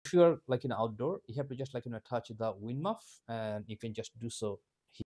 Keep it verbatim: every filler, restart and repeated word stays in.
if you're like in outdoor, you have to just like you know touch the wind muff, and you can just do so